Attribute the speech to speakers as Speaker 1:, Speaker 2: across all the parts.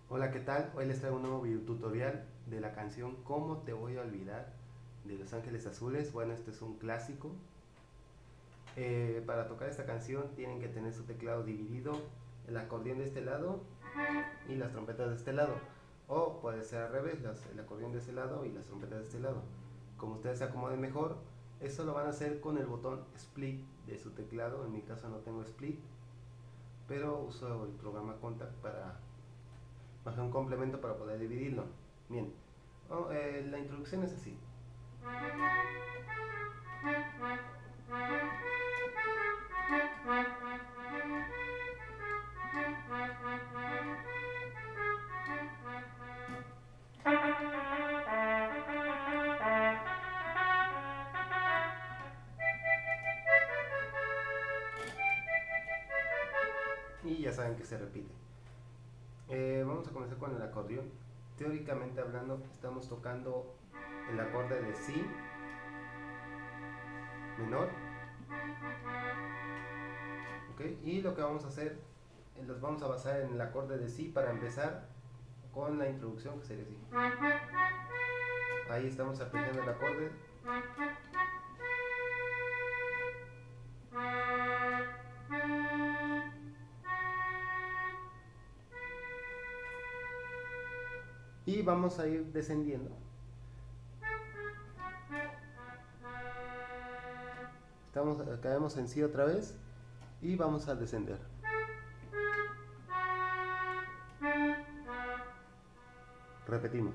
Speaker 1: Hola, ¿qué tal? Hoy les traigo un nuevo video tutorial de la canción ¿Cómo te voy a olvidar? De Los Ángeles Azules. Bueno, este es un clásico. Para tocar esta canción tienen que tener su teclado dividido, el acordeón de este lado y las trompetas de este lado. O puede ser al revés, el acordeón de este lado y las trompetas de este lado. Como ustedes se acomoden mejor, eso lo van a hacer con el botón split de su teclado. En mi caso no tengo split, pero uso el programa Kontakt para bajar un complemento para poder dividirlo. Bien, la introducción es así. Y ya saben que se repite. Vamos a comenzar con el acordeón. Teóricamente hablando, estamos tocando el acorde de Si menor, ¿okay? Y lo que vamos a hacer, los vamos a basar en el acorde de Si para empezar con la introducción, que sería así. Ahí estamos aplicando el acorde. Y vamos a ir descendiendo. Caemos en Si otra vez y vamos a descender. Repetimos.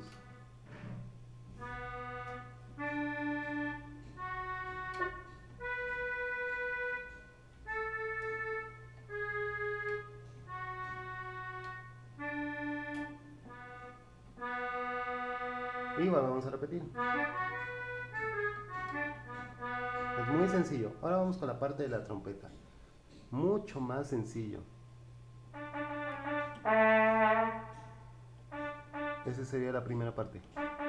Speaker 1: Y bueno, vamos a repetir. Es muy sencillo. Ahora vamos con la parte de la trompeta. Mucho más sencillo. Esa sería la primera parte.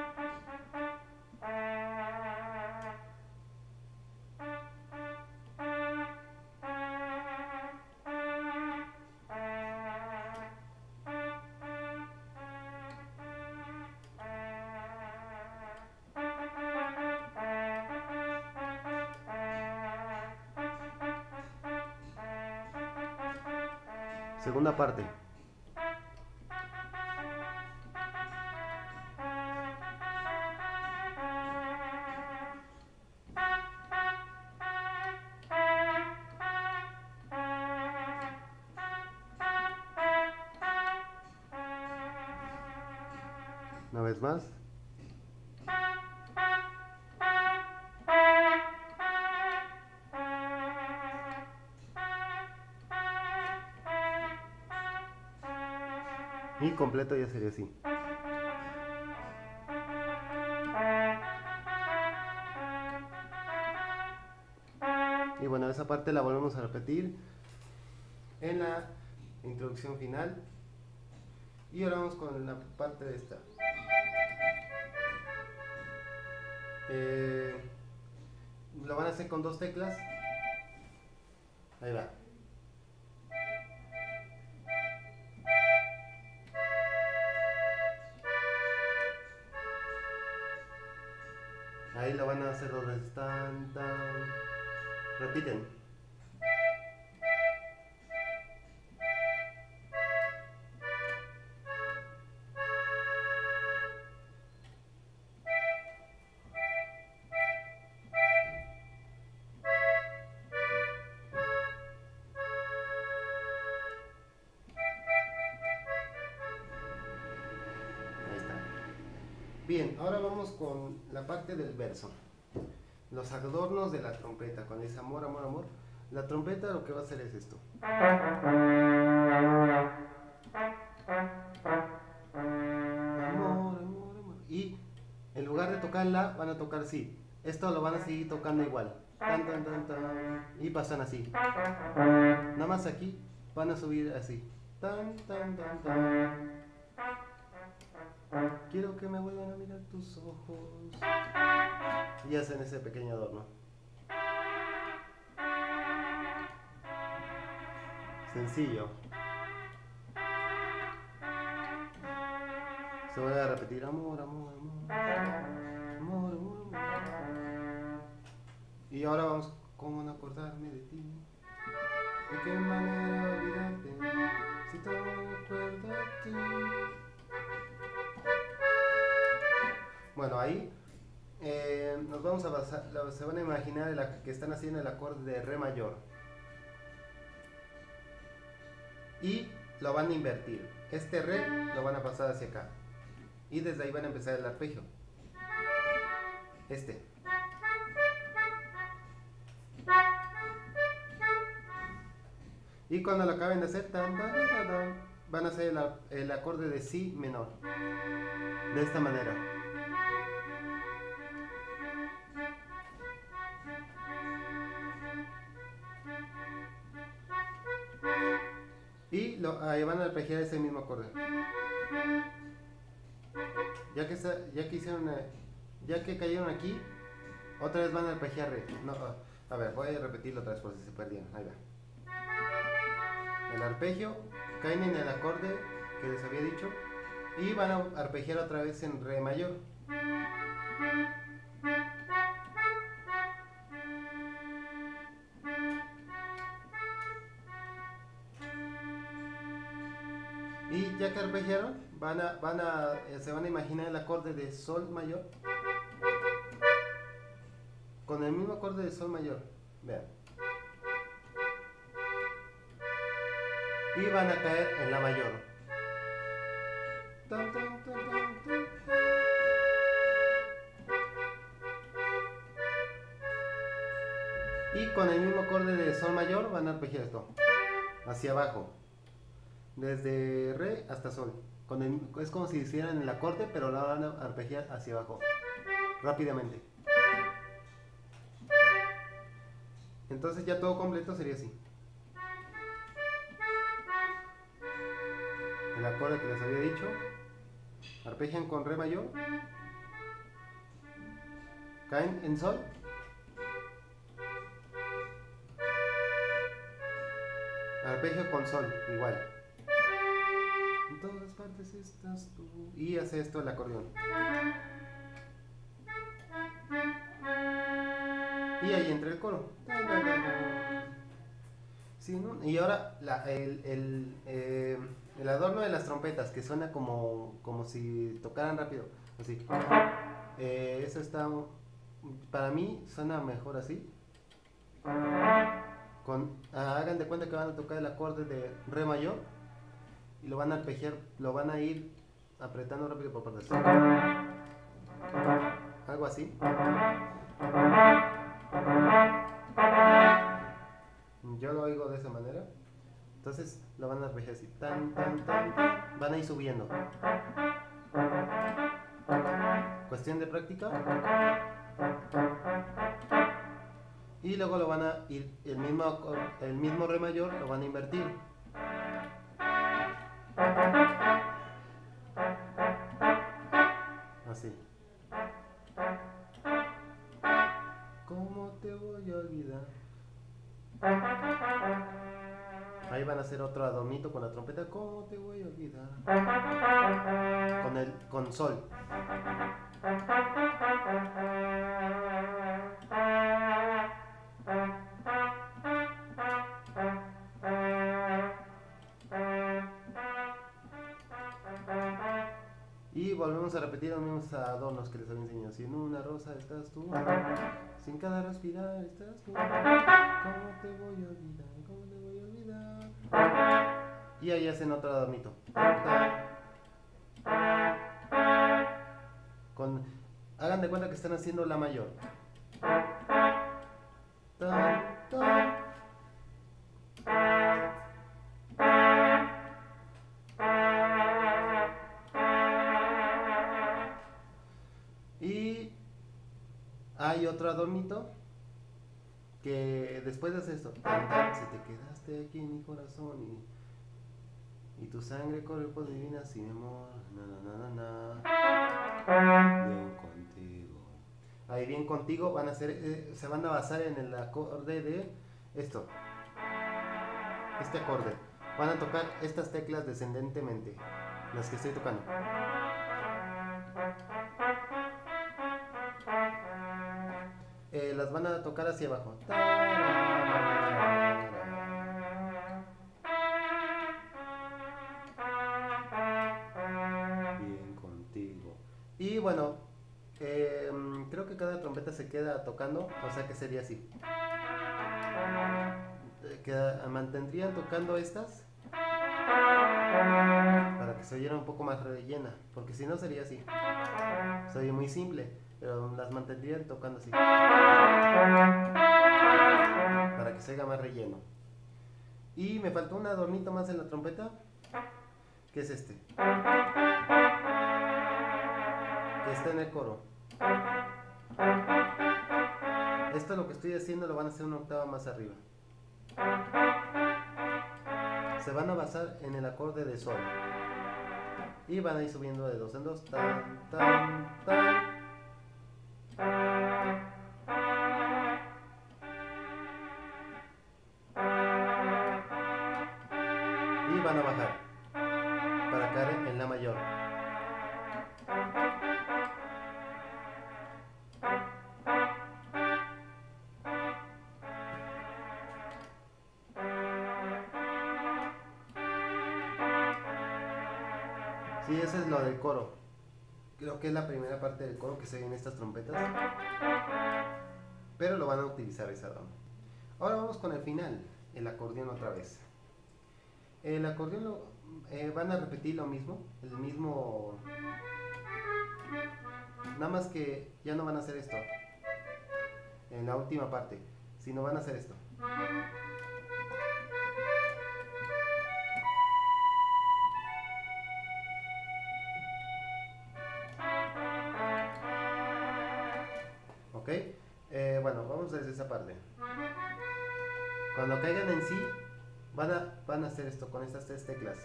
Speaker 1: Segunda parte. Una vez más. Y completo ya sería así. Y bueno, esa parte la volvemos a repetir en la introducción final. Y ahora vamos con la parte de esta. Lo van a hacer con dos teclas. Ahí va. Ahí lo van a hacer dos veces. Tan, tan. Repiten. Ahí está. Bien, ahora vamos con la parte del verso. Los adornos de la trompeta. Cuando dice amor, amor, amor, la trompeta lo que va a hacer es esto. Amor, amor, amor. Y en lugar de tocar la, van a tocar si. Esto lo van a seguir tocando igual. Tan, tan, tan, tan. Y pasan así. Nada más aquí van a subir así. Tan, tan, tan, tan. Quiero que me vuelvan a mirar tus ojos. Y hacen ese pequeño adorno. Sencillo. Se vuelve a repetir amor, amor, amor, amor, amor, amor. Y ahora vamos, ¿cómo no acordarme de ti? ¿De qué manera olvidarte? Si todo recuerdo a ti. Bueno, ahí nos vamos a basar, se van a imaginar que están haciendo el acorde de re mayor. Y lo van a invertir. Este re lo van a pasar hacia acá. Y desde ahí van a empezar el arpegio. Este. Y cuando lo acaben de hacer, van a hacer el acorde de si menor. De esta manera. Y ahí van a arpegiar ese mismo acorde. Ya que cayeron aquí, otra vez van a arpegiar re. No, a ver, voy a repetirlo otra vez por si se perdieron. Ahí va. El arpegio, caen en el acorde que les había dicho y van a arpegiar otra vez en re mayor. Y ya que arpegiaron, se van a imaginar el acorde de sol mayor con el mismo acorde de sol mayor. Vean. Y van a caer en la mayor. Y con el mismo acorde de sol mayor van a arpegiar esto hacia abajo, desde re hasta sol. Es como si hicieran el acorde, pero lo van a arpegiar hacia abajo rápidamente. Entonces ya todo completo sería así. El acorde que les había dicho, arpegian con re mayor, caen en sol, arpegio con sol, igual. En todas partes estás tú. Y hace esto el acordeón. Y ahí entra el coro. Sí, ¿no? Y ahora el adorno de las trompetas, que suena como si tocaran rápido. Así. Eso está... Para mí suena mejor así. Hagan de cuenta que van a tocar el acorde de re mayor y lo van a arpegiar, lo van a ir apretando rápido por partes. Algo así. Yo lo oigo de esa manera. Entonces lo van a arpegiar así. Tan, tan, tan, tan. Van a ir subiendo. Cuestión de práctica. Y luego lo van a ir, el mismo re mayor lo van a invertir. Así. ¿Cómo te voy a olvidar? Ahí van a hacer otro adornito con la trompeta. ¿Cómo te voy a olvidar? Con sol. Y volvemos a repetir los mismos adornos que les había enseñado. Si en una rosa estás tú, si en cada respirar estás tú, ¿cómo te voy a olvidar? ¿Cómo te voy a olvidar? Y ahí hacen otro adornito. Hagan de cuenta que están haciendo la mayor. Y hay otro adornito que después de hacer esto, si te quedaste aquí en mi corazón y tu sangre corre por divina sin amor, bien contigo. Ahí bien contigo van a hacer, se van a basar en el acorde de esto, este acorde. Van a tocar estas teclas descendentemente, las que estoy tocando. Las van a tocar hacia abajo. Bien contigo. Y bueno, creo que cada trompeta se queda tocando, o sea que sería así. Mantendrían tocando estas para que se oyera un poco más rellena, porque si no sería así. Se oye muy simple, pero las mantendrían tocando así para que se haga más relleno. Y me faltó un adornito más en la trompeta, que es este, que está en el coro. Esto lo que estoy haciendo lo van a hacer una octava más arriba. Se van a basar en el acorde de sol y van a ir subiendo de dos en dos, tan, tan, tan. Y van a bajar para caer en la mayor. Sí, eso es lo del coro. Creo que es la primera parte del coro que se ve en estas trompetas, pero lo van a utilizar esa adorno. Ahora vamos con el final, el acordeón otra vez. El acordeón van a repetir lo mismo, el mismo, nada más que ya no van a hacer esto en la última parte, sino van a hacer esto. ¿Ok? Bueno, vamos desde esa parte. Cuando caigan en sí, van a hacer esto con estas tres teclas.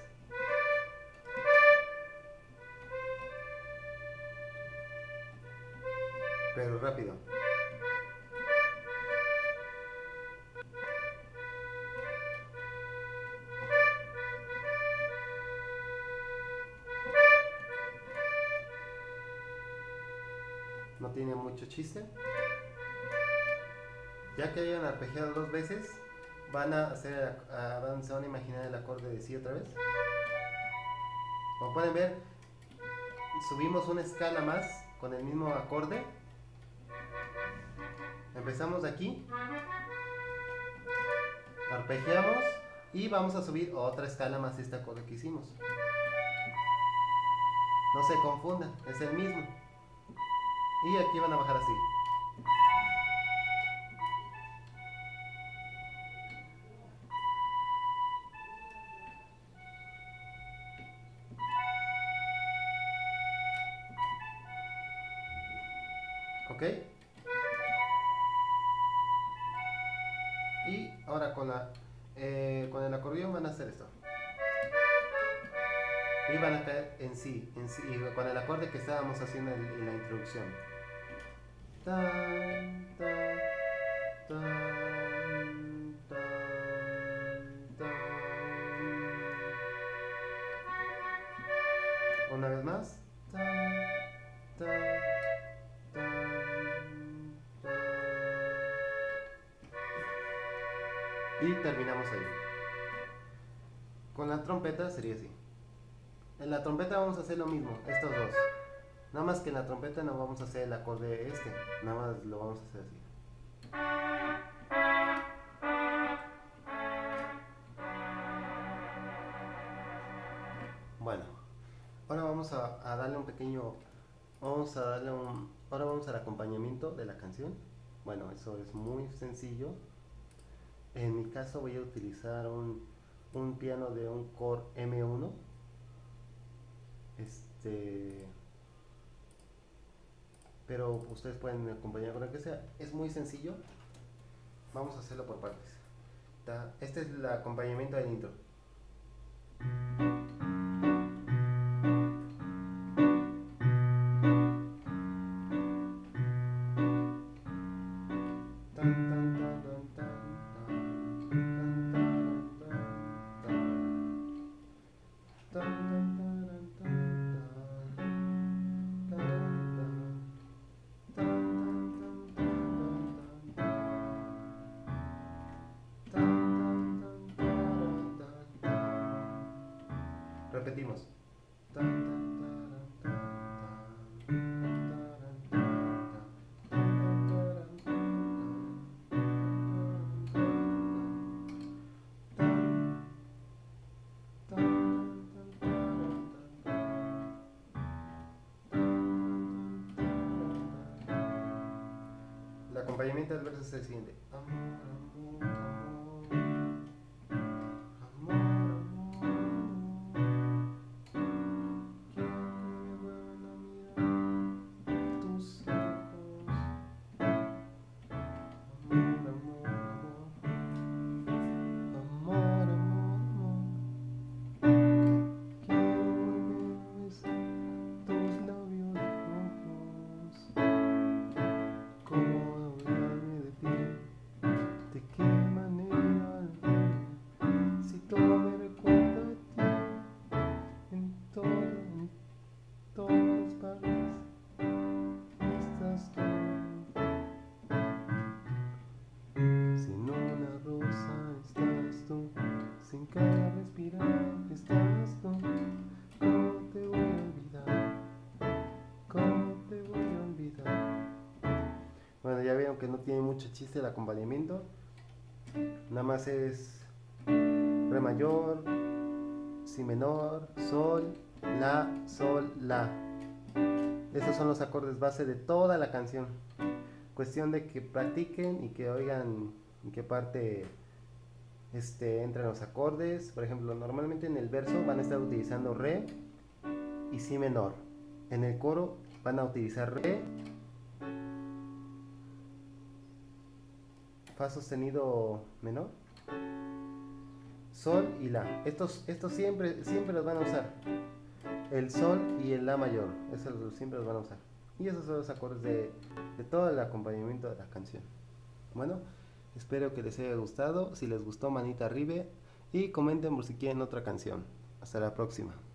Speaker 1: Pero rápido. No tiene mucho chiste. Ya que hayan arpegiado dos veces, van a hacer, se van a imaginar el acorde de si otra vez. Como pueden ver, subimos una escala más con el mismo acorde. Empezamos de aquí, arpegiamos y vamos a subir otra escala más este acorde que hicimos. No se confundan, es el mismo. Y aquí van a bajar así. ¿Ok? Y ahora con el acordeón van a hacer esto. Y van a caer en sí, con el acorde que estábamos haciendo en la introducción. Tan, tan, tan, tan, tan. Una vez más. Tan, tan, tan, tan. Y terminamos ahí. Con la trompeta sería así. En la trompeta vamos a hacer lo mismo, estos dos. Nada más que en la trompeta no vamos a hacer el acorde este, nada más lo vamos a hacer así. Bueno, ahora vamos a darle un pequeño, ahora vamos al acompañamiento de la canción. Bueno, eso es muy sencillo. En mi caso voy a utilizar un piano de un Core M1. Pero ustedes pueden acompañar con el que sea. Es muy sencillo. Vamos a hacerlo por partes. Este es el acompañamiento del intro. repetimos. El acompañamiento del verso es el siguiente. Amor, amor, amor, amor, amor. Quiero que me vuelvan a mirar tus ojos. Amor, amor, amor, amor, amor, amor. Quiero besar tus labios rojos. ¿Cómo olvidarme de ti? ¿De qué manera? Si todo me recuerda a ti, en todas partes estás tú. Sin una rosa estás tú, sin cada respirar estás tú. ¿Cómo te voy a olvidar? ¿Cómo te voy a olvidar? Bueno, ya vieron que no tiene mucho chiste el acompañamiento. Nada más es re mayor, si menor, sol, la. Estos son los acordes base de toda la canción. Cuestión de que practiquen y que oigan en qué parte entran los acordes. Por ejemplo, normalmente en el verso van a estar utilizando re y si menor. En el coro van a utilizar re, fa sostenido menor, sol y la. Estos siempre los van a usar. El sol y el la mayor, esos siempre los van a usar. Y esos son los acordes de todo el acompañamiento de la canción. Bueno, espero que les haya gustado. Si les gustó, manita arriba y comenten por si quieren otra canción. Hasta la próxima.